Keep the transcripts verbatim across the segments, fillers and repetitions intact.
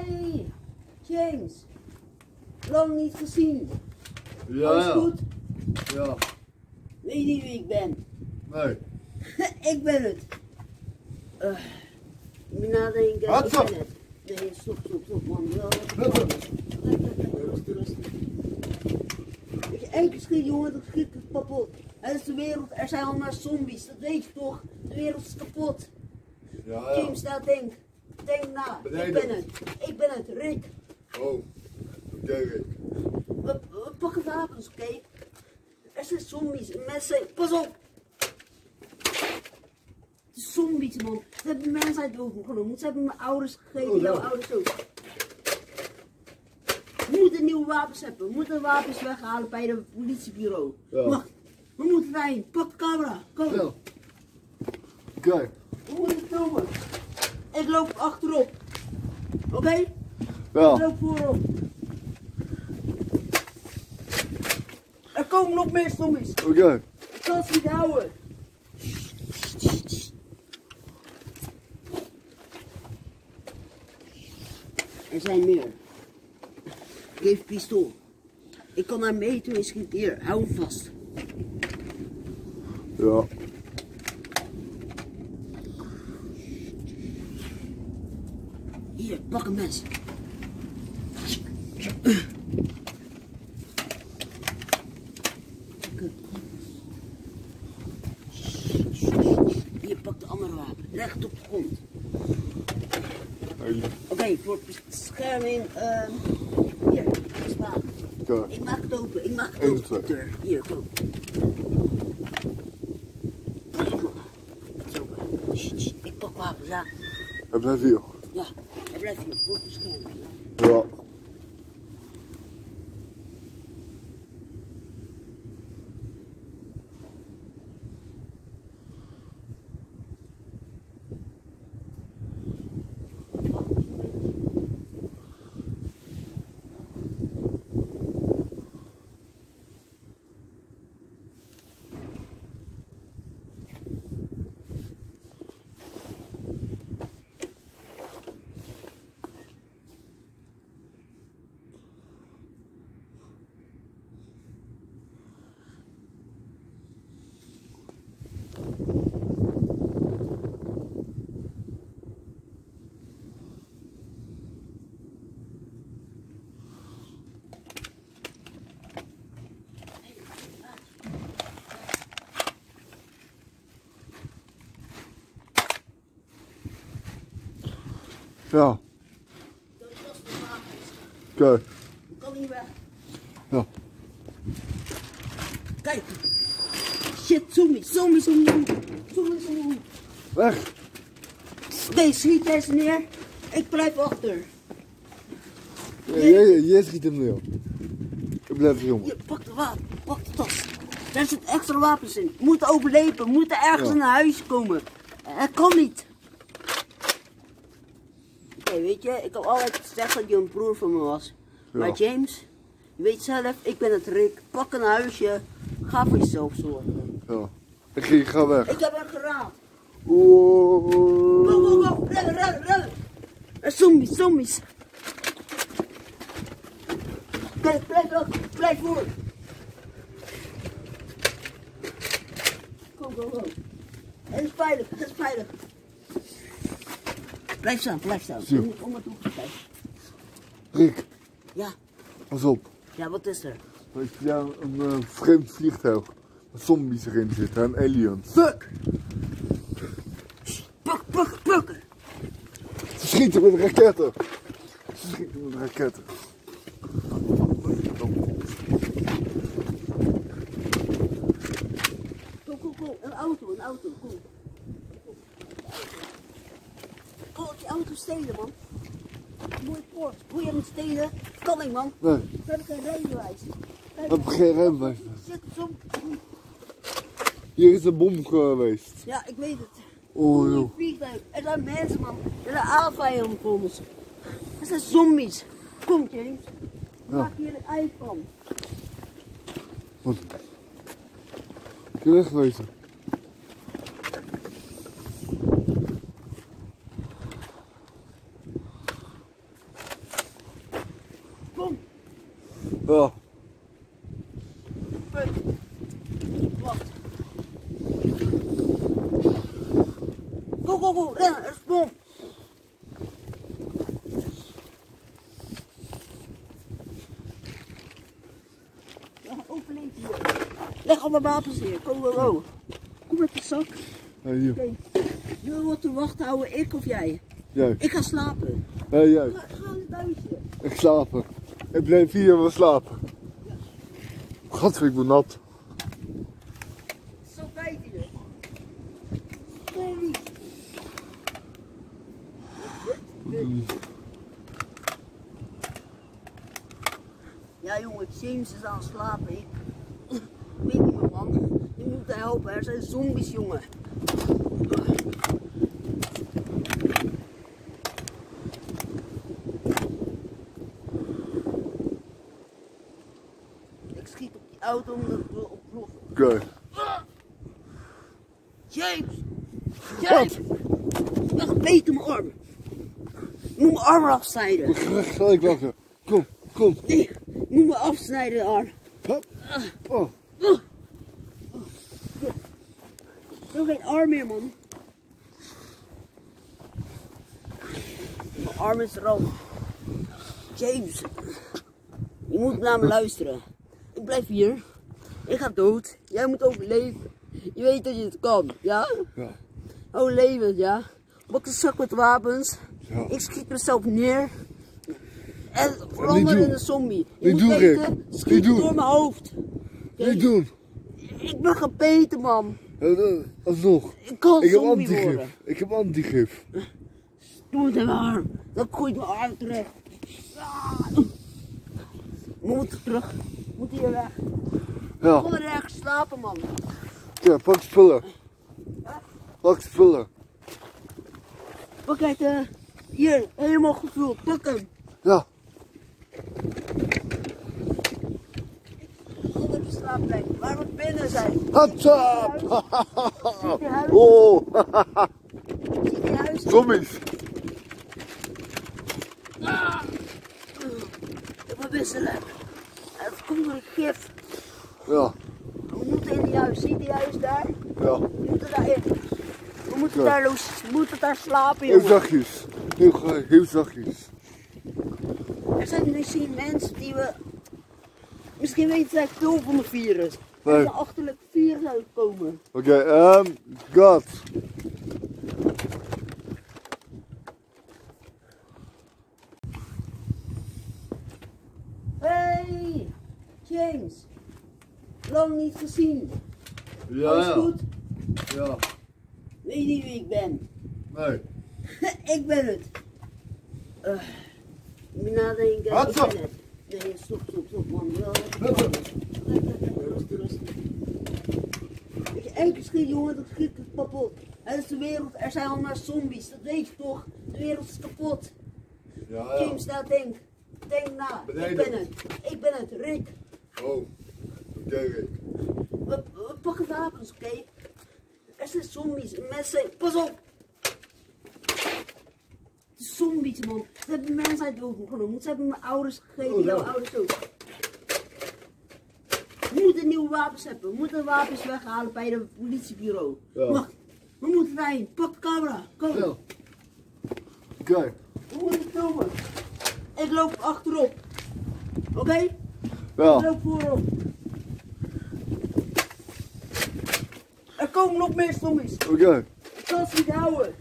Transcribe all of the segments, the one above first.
Hey, James. Lang niet gezien. Ja, Alles ja. goed? Ja. Weet je niet wie ik ben? Nee. Ik ben het. Uh, ik moet nadenken. Wat Ik zo? ben het. Nee, stop, stop, stop, man. Wel, Wat zo? rustig, rustig. Als je één keer schiet, jongen, dan schiet het kapot. Het is de wereld, er zijn al maar zombies, dat weet je toch? De wereld is kapot. Ja, ja. James, nou denk. Denk na. Ik Beneden. ben het. Ik ben het, Rick. Oh. Oké, okay, Rick. We, we pakken wapens, oké? Okay? Er zijn zombies, mensen, pas op! De zombies, man. Ze hebben mensheid overgenomen. Ze hebben mijn ouders gegeten, Oh, jouw ja. ouders ook. We moeten nieuwe wapens hebben. We moeten wapens weghalen bij de politiebureau. Ja. Wacht, we moeten daarheen. Pak de camera, kom. Ja. Oké. Okay. We moeten komen. Ik loop achterop. Oké? Okay? Ja. Ik loop voorop. Er komen nog meer zombies. Oké. Okay. Ik kan ze niet houden. Er zijn meer. Ik geef een pistool. Ik kan naar mee toe en schiet hier. Hou hem vast. Ja. Hier, pak een mes. Hier, pak de andere wapen. Leg het op de grond. Hey. Oké, okay, voor bescherming. Uh, hier, slaan. Oké. Okay. Ik maak het open. Ik maak het Eén, open. twee. De deur. Hier, kom. Zo. Sst, ik pak wapens, ja. Hij blijft hier. Ja, hij blijft hier. Voor bescherming. Ja. Ja. Oké. Okay. Ik kan niet weg. Ja. Kijk. Shit, zombies, zombies om de hoek. Zombies om de hoek. Weg. Nee, schiet deze neer. Ik blijf achter. Ja, jij, jij schiet hem neer. Ik blijf hier, jongen. Hier, pak de wapen. Pak de tas. Daar zitten extra wapens in. We moeten overleven. We moeten ergens Ja. in een huis komen. Het kan niet. Oké, okay, weet je, ik heb altijd gezegd dat je een broer van me was. Ja. Maar James, je weet zelf, ik ben het Rick. Pak een huisje. Ga voor jezelf zorgen. Ja. Ik ga, ik ga weg. Ik heb hem geraad. Oh. Go, go, go. Rennen, rennen, rennen. Er zijn zombies, zombies. Blijf, blijf, blijf, blijf voor. Go, go, go. Het is veilig, het is veilig. Blijf staan, blijf staan. Zo. Om, om het hoek te kijken. Rick, Ja, pas op. ja, wat is er? Er is ja, een uh, vreemd vliegtuig. Met zombies erin zitten en aliens. Fuck! Pak, pak, pak! Ze schieten met raketten. Ze schieten met raketten. Kom, kom, kom. Een auto, een auto, kom. Kom, die auto stelen, man. Mooi Porsche. Wil je hem stelen? Kan ik, man. Nee, Ik heb geen rijbewijs. ik heb geen rijbewijs. Zit zo. Hier is een bom geweest. Ja, ik weet het. Oh Een joh. vliegtuig. Er zijn mensen, man. Er zijn aanvijanden voor ons. Er zijn zombies. Kom, James. Ja. Maak hier een ei van. Wat? Ik wil wegwezen. Ja. Punt. Wacht. Go, go, go, rennen, er is bom. Ja, overleef hier. Leg alle wapens neer, kom maar go. Kom met de zak. Ja, hier. Oké. Je wil wat te wachten houden, ik of jij? Jij. Ik ga slapen. Ja, jij. Ga, ga in het huisje. Ik slapen. Ik blijf hier wel slapen. Gadver, ik ben nat. Zo kijk je. Nee. Ja jongen, James is aan het slapen. Ik, ik weet niet meer man. Je moet helpen, er zijn zombies jongen. Ik schiet op die auto omdat ik wil opvlogen. Oké. Okay. James! James! Ik ben gebeten mijn arm. Ik moet mijn arm afsnijden. Ik ga gelijk lachen. Kom, kom. Nee, ik moet me afsnijden de arm. Hop. Oh. Ik heb geen arm meer man. Mijn arm is eraf. James, je moet naar me luisteren. Ik blijf hier. Ik ga dood. Jij moet overleven. Je weet dat je het kan, ja? Ja. Overleven het, ja? Pak een zak met wapens. Ja. Ik schiet mezelf neer. En Niet verander doen. in een zombie. Je Niet moet doen, weten, Rick. schiet Niet doen. door mijn hoofd. Oké? Niet doen. Ik ben gebeten, man. Alsnog. Ik kan Ik heb zombie worden. antigif. Ik heb antigif. Doe het in mijn arm. Dan gooit mijn arm terug. Ah. We moeten terug. We moeten hier weg. Ja. Gewoon ergens slapen, man. Ja, pak de spullen. Pak de spullen. Pak het, uh, hier, helemaal gevuld. Pak hem. Ja. Gewoon op de slaapplek, waar we binnen zijn. Hatsa! Ziet je huis? Oh! Ziet je huis? Zombies! Ah. Ik moet wisselen. Het komt door het gif. Ja. We moeten in die huis. Ziet die huis daar? Ja. We moeten daarin. We moeten, Ja. daar, los, we moeten daar slapen, Heel jongen. zachtjes. Heel, ge- heel zachtjes. Er zijn misschien mensen die we... Misschien weten zij veel van het virus. Nee. Er een achterlijk virus uitkomen. Oké, okay, um, God. Hey, James. Lang niet gezien. Ja, Alles ja. goed? Ja. Weet je niet wie ik ben? Nee. Ik ben het. Uh, ik moet nadenken. Wat Ik zo? ben het. Nee, stop, stop, stop, man. Wel, Wat zo? rustig, rustig. Weet je, elke keer, jongen, dat schiet het kapot. Het is de wereld, er zijn allemaal zombies, dat weet je toch? De wereld is kapot. Ja, James, nou denk. Denk na. Ben jij Ik ben dat? het. Ik ben het, Rick. Oh. Oké, okay, Rick. We, we pakken wapens, oké? Okay? Er zijn zombies, mensen. Pas op! Zombies, man. Ze hebben mensen uit dood genomen. Ze hebben mijn ouders gegeven, Oh, jouw ja. ouders ook. We moeten nieuwe wapens hebben. We moeten de wapens weghalen bij het politiebureau. Ja. Wacht, we moeten daarheen. Pak de camera. Kom. Ja. Oké. Okay. We moeten filmen. Ik loop achterop. Oké? Okay? Ja. Ik loop voorop. Er komen nog meer zombies. Oké. Okay. Ik kan ze niet houden.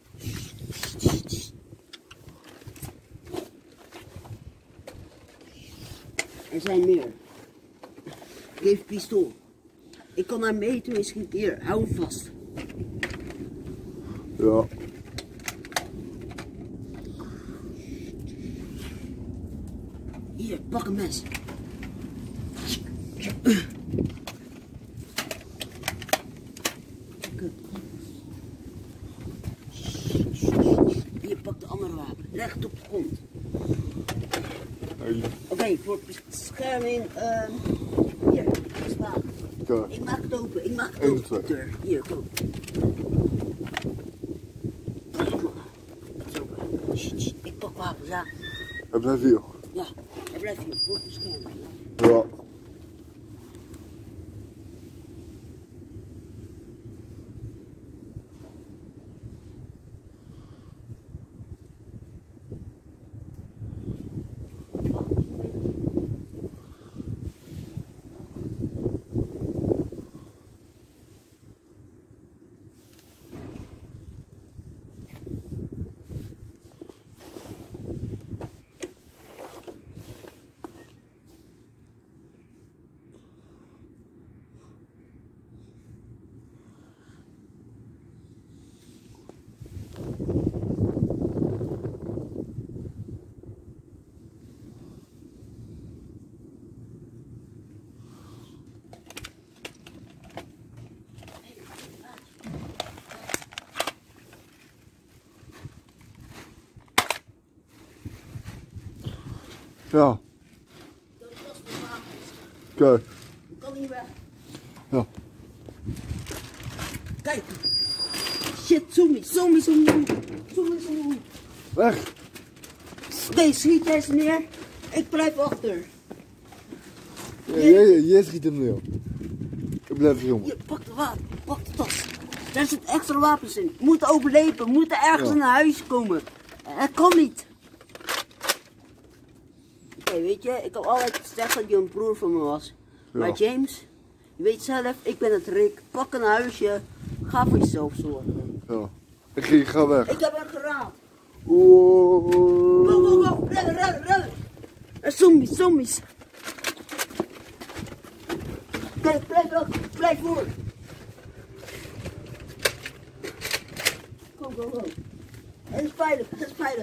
Er zijn meer. Geef pistool. Ik kan haar meten eens een keer. Hou hem vast. Ja. Hier, pak een mes. Hier, pak de andere wapen. Leg het op de grond. Hey. Oké, okay, voor bescherming. Uh, hier, staan. Okay. Ik maak het open. Ik maak het Eén, open. twee. de deur. Hier, kom. Zo. Ik pak wapens, ja. Hij blijft hier. Ja, hij blijft hier voor bescherming. Ja. Dat is vast voor wapens. Kijk. Ik kan niet weg. Ja. Kijk. Shit, zombie, zombie, zombie. Zombie, zombie. Weg. Oké, okay, schiet jij ze neer. Ik blijf achter. Ja, jij, jij schiet hem neer. Ik blijf jongen. Hier, pak de wapen, pak de tas. Daar zitten extra wapens in. We moeten overleven, we moeten ergens Ja. naar huis komen. Het kan niet. Oké, okay, weet je, ik heb altijd gezegd dat je een broer van me was. Ja. Maar James, je weet zelf, ik ben het Rick. Pak een huisje, ga voor jezelf zorgen. Ja. Ik ga, ik ga weg. Ik heb een geraad. Oh. Go, go, go, rennen, rennen, rennen. Er zombies, zombies. Kijk, blijf wel, blijf voor. Go, go, go. Het is veilig, het is veilig.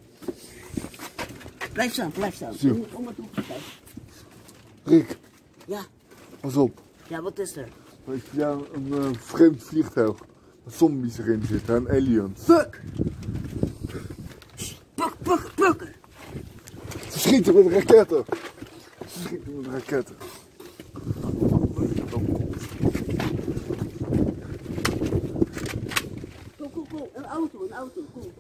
Blijf staan, blijf staan. Zo. Je moet om het hoekje kijken. Rick, Ja, pas op. ja, wat is er? Ik zie een, een, een vreemd vliegtuig. Met zombies erin zitten en aliens. Fuck! Puk, puk, puk! Ze schieten met raketten. Ze schieten met raketten. Go, go, go. Een auto, een auto, go.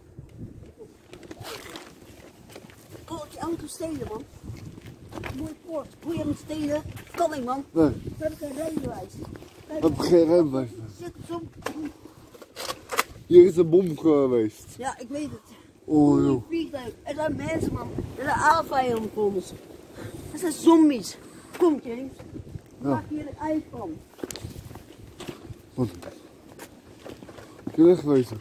Go, die auto stelen, man. Mooi poort. Moet je hem stelen? Kan ik, man. Nee, We hebben geen rijbewijs. ik heb geen rijbewijs. Zit zo. Hier is een bom geweest. Ja, ik weet het. Oh Een joh. vliegtuig. Er zijn mensen, man. Er zijn aanvijanden voor ons. Er zijn zombies. Kom, James. Ja. Maak hier een ei van. Wat? Ik ben wegwezen.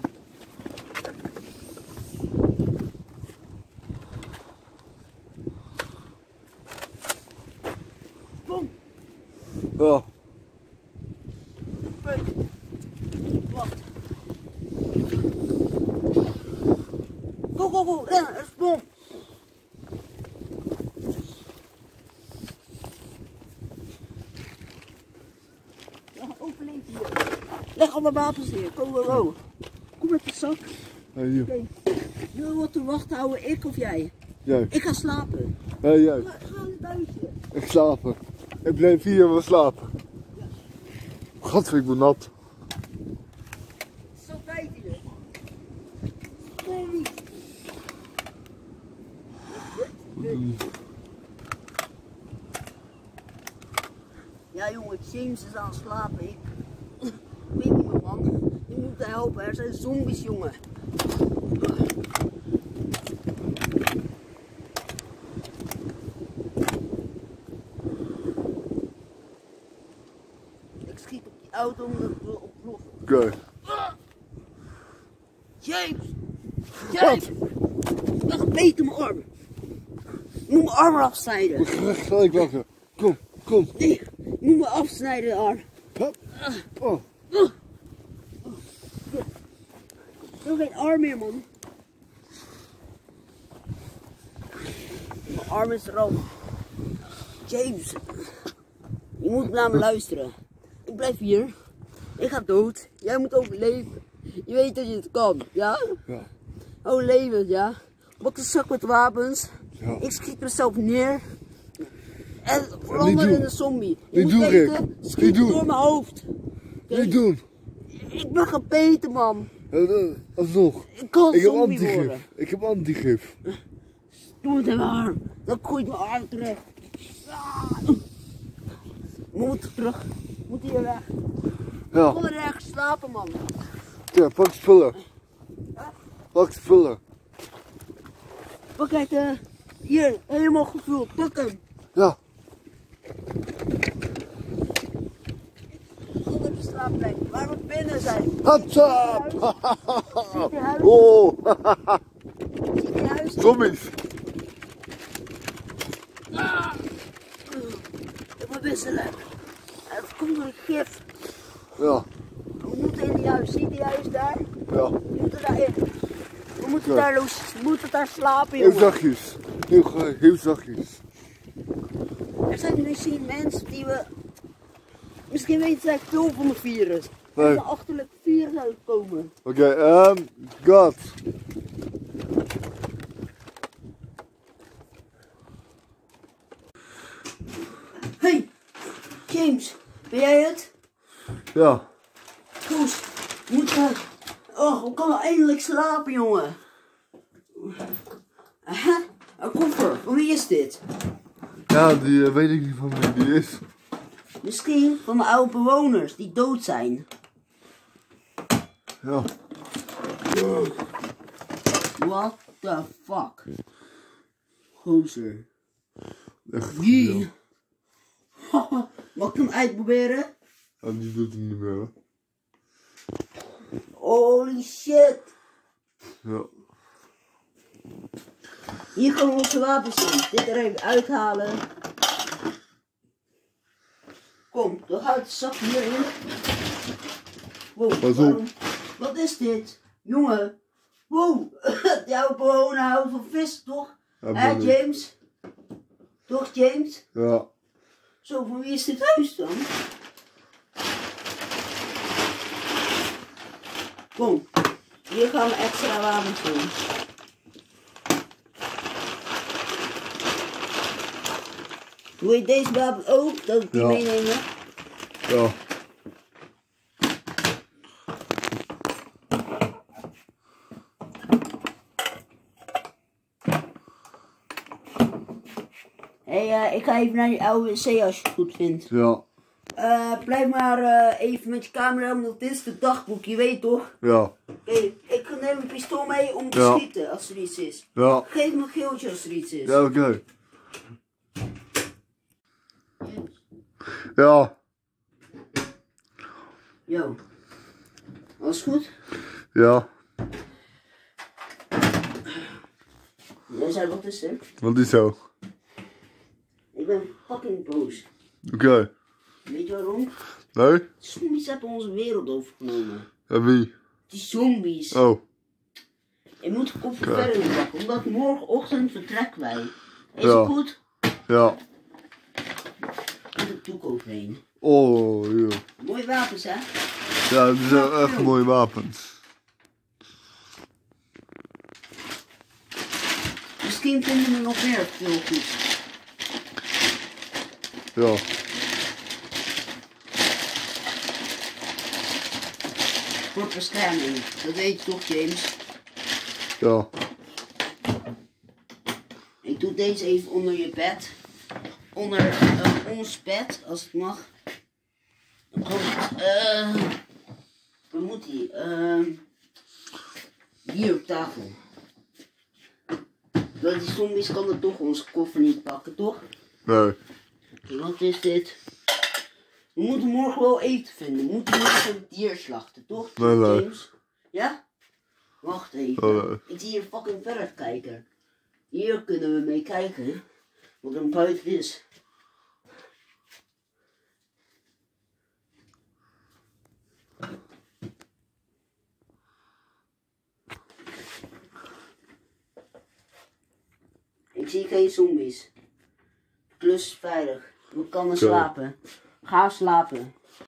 Kom. Ja. Punt. Wacht. Go, go, go. Rennen. Er is bom. Ja, overleef hier. Leg alle wapens neer. Go, go, go. Kom met de zak. Ja, hier. Oké. Je wil wat te wachten houden, ik of jij? Jij. Ik ga slapen. Ja, jij. Ga, ga in het huisje. Ik slaap. Ik blijf hier wel slapen. Gadver, ik ben nat. Zo kijk je. Kom niet. Ja jongen, James is aan het slapen. Ik weet niet meer man. Je moet helpen, er zijn zombies jongen. Ik schiet op die auto om het te ontploffen. Oké. James! James! Ik ben gebeten mijn arm. Je moet mijn arm afsnijden. Ik ga gelijk wakker. Kom, kom. Nee, je moet me afsnijden de arm. Hup. Oh. Ik heb geen arm meer man. Mijn arm is eraf. James, je moet naar me luisteren. Ik blijf hier. Ik ga dood. Jij moet overleven. Je weet dat je het kan, ja? Ja. Overleven, ja? Pak een zak met wapens. Ja. Ik schiet mezelf neer. En Niet verander doen. in een zombie. Je Niet moet doen, weten, Rick. schiet Niet doen. door mijn hoofd. Oké? Niet doen. Ik ben gebeten, man. Ja, dat- Alsnog. Ik kan Ik heb zombie worden. antigif. Ik heb antigif. Doe het in mijn arm. Dan groeit mijn arm terug. Ah. We moeten terug. We moeten hier weg. Ja. Ik wil er ergens slapen, man. Ja, pak spullen. Pak spullen. Pak uit de... Hier, helemaal gevuld. Pak hem. Ja. Onder de slaapplek. Waar we binnen zijn. Hatsap! Ziet je huis? Oh, Ziet je huis? zombies. Ah. Ik moet wisselen. Het komt door het gif. Ja, We moeten in die huis. Zie je die huis daar? ja. We moeten daarin. We moeten, Ja. daar, los- we moeten daar slapen, Heel jongen. zachtjes. Heel, ge- heel zachtjes. Er zijn misschien mensen die we... Misschien weten zij veel van de virus. Nee. Er een achterlijk virus uitkomen. Oké, en God. James, ben jij het? Ja. Koos, moet je... Oh, ik kan eindelijk slapen, jongen. Aha, een koffer. Van wie is dit? Ja, die uh, weet ik niet van wie die is. Misschien van de oude bewoners die dood zijn. Ja. What the fuck? Gozer. Echt Wie? Mag ik hem uitproberen? Ja, die doet hem niet meer, hè. Holy shit. Ja. Hier gaan onze wapens in. Dit er even uithalen. Kom, dan gaat het zak hierin. Wow, Pas op. waarom- Wat is dit? Jongen. Wow, jouw bewoner houdt van vis, toch? Ja, Hé, ben ik. James? Toch, James? Ja. Zo, van wie is dit huis dan? Kom, hier gaan we extra wapens doen. Wil je deze wapen ook? Dat ik die Ja. meenemen? Ja. Hé, hey, uh, ik ga even naar die oude wc als je het goed vindt. Ja. Uh, blijf maar uh, even met je camera, want dit is het dagboek, je weet toch? Ja. Oké, okay, ik neem een pistool mee om te Ja. schieten als er iets is. Ja. Geef me een geeltje als er iets is. Ja, oké. Okay. Ja. Yo. Alles goed? Ja. Jij zei, wat is er? Wat is zo? Ik ben fucking boos. Oké. Okay. Weet je waarom? Nee? Zombies hebben onze wereld overgenomen. En wie? Die zombies. Oh. Ik moet een kopje Okay. verder pakken, omdat morgenochtend vertrekken wij. Is Ja. het goed? Ja. Met een doek overheen. Oh, ja. Mooie wapens, hè? Ja, het zijn echt mooie wapens. Misschien vinden we nog meer veel goed. Ja. Voor bescherming. Dat weet je toch, James? Ja. Ik doe deze even onder je bed. Onder uh, ons bed, als het mag. Dan komt het. Uh, waar moet die? Uh, hier op tafel. Dat die zombies kan er toch onze koffer niet pakken, toch? Nee. Oké, wat is dit? We moeten morgen wel eten vinden. We moeten morgen een dier slachten, toch? Nee, nee. James? Ja? Wacht even. Oh, nee. Ik zie hier fucking verrekijker. Hier kunnen we mee kijken wat er buiten is. Ik zie geen zombies. Klus is veilig. We kunnen Zo. slapen. Ga slapen.